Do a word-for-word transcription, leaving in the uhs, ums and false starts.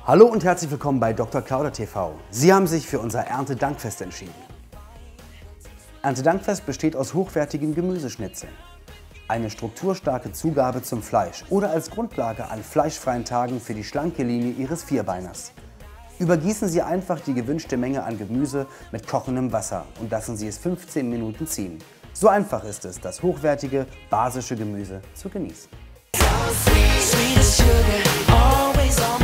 Hallo und herzlich willkommen bei Doktor Clauder T V. Sie haben sich für unser Erntedankfest entschieden. Erntedankfest besteht aus hochwertigen Gemüseschnitzeln, eine strukturstarke Zugabe zum Fleisch oder als Grundlage an fleischfreien Tagen für die schlanke Linie Ihres Vierbeiners. Übergießen Sie einfach die gewünschte Menge an Gemüse mit kochendem Wasser und lassen Sie es fünfzehn Minuten ziehen. So einfach ist es, das hochwertige, basische Gemüse zu genießen. Sweet as sugar, always on